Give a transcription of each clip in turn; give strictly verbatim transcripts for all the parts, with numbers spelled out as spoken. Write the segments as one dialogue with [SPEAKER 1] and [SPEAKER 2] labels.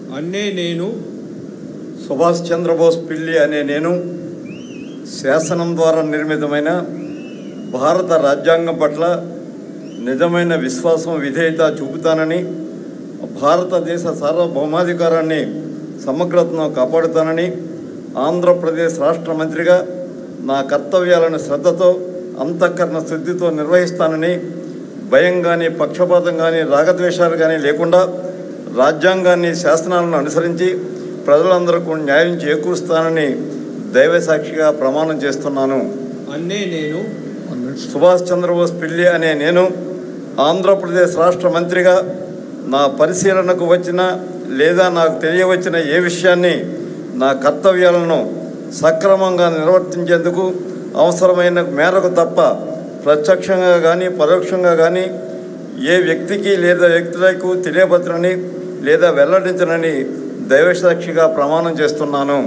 [SPEAKER 1] అన్నే నేను
[SPEAKER 2] సుభాష్ చంద్రబోస్ పిల్లి అనే నేను శాసనం ద్వారా నిర్మితమైన భారత రాజ్యాంగం పట్ల నిజమైన విశ్వాసం విధేయత చూపుతానని, భారతదేశ సార్వభౌమాధికారాన్ని సమగ్రతను కాపాడుతానని, ఆంధ్రప్రదేశ్ రాష్ట్ర మంత్రిగా నా కర్తవ్యాలను శ్రద్ధతో అంతఃకరణ శుద్ధితో నిర్వహిస్తానని, భయం కానీ పక్షపాతం కానీ రాగద్వేషాలు కానీ లేకుండా రాజ్యాంగాన్ని శాసనాలను అనుసరించి ప్రజలందరికీ న్యాయం చేకూరుస్తానని దైవసాక్షిగా ప్రమాణం చేస్తున్నాను.
[SPEAKER 1] అన్నే నేను
[SPEAKER 2] సుభాష్ చంద్రబోస్ పిల్లి అనే నేను ఆంధ్రప్రదేశ్ రాష్ట్ర మంత్రిగా నా పరిశీలనకు వచ్చిన లేదా నాకు తెలియవచ్చిన ఏ విషయాన్ని నా కర్తవ్యాలను సక్రమంగా నిర్వర్తించేందుకు అవసరమైన మేరకు తప్ప ప్రత్యక్షంగా కానీ పరోక్షంగా కానీ ఏ వ్యక్తికి లేదా వ్యక్తులకు తెలియపరచనని లేదా వెల్లడించనని దైవసాక్షిగా ప్రమాణం చేస్తున్నాను.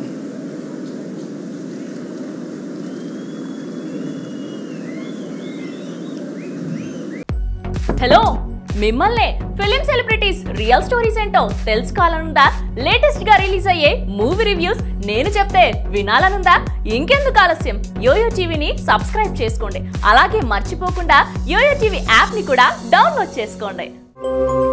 [SPEAKER 3] హలో, మిమ్మల్ని ఫిలిం సెలబ్రిటీస్ రియల్ స్టోరీస్ ఏంటో తెలుసుకోవాలనుందా? లేటెస్ట్ గా రిలీజ్ అయ్యే మూవీ రివ్యూస్ నేను చెప్తే వినాలనుందా? ఇంకెందుకు ఆలస్యం, యోయో టీవీని సబ్స్క్రైబ్ చేసుకోండి. అలాగే మర్చిపోకుండా యోయో టీవీ యాప్ ని కూడా డౌన్లోడ్ చేసుకోండి.